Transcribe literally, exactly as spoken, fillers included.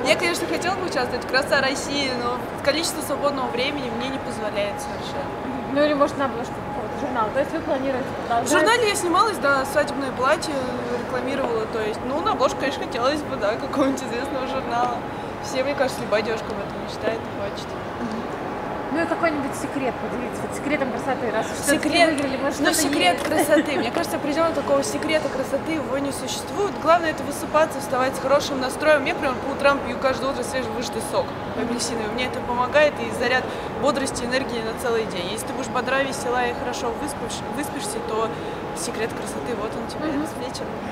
Я, конечно, хотела бы участвовать в «Краса России», но количество свободного времени мне не позволяет совершенно. Ну или может на обложку журнала. То есть вы планируете продолжать? В журнале я снималась, да, свадебное платье рекламировала, то есть, ну, на обложку, конечно, хотелось бы, да, какого-нибудь известного журнала. Все, мне кажется, любая девушка об этом мечтает и хочет. Ну и какой-нибудь секрет поделиться, вот секретом красоты, раз уж Секрет, выиграли, может, ну, что-то секрет есть. красоты. Мне кажется, определенно такого секрета красоты его не существует. Главное это высыпаться, вставать с хорошим настроем. Я прям по утрам пью каждое утро свежевыжатый сок апельсиновый. Мне это помогает и заряд бодрости, энергии на целый день. Если ты будешь бодра, весела и хорошо выспишь, выспишься, то секрет красоты вот он тебе, mm-hmm. с вечера.